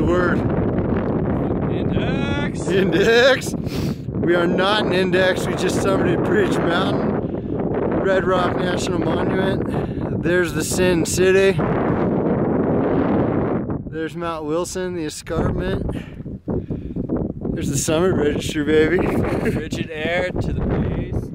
word? Index! Index? We are not in Index, we just summited Bridge Mountain, Red Rock National Monument. There's the Sin City. There's Mount Wilson, the escarpment. There's the summit register, baby. Frigid air to the base.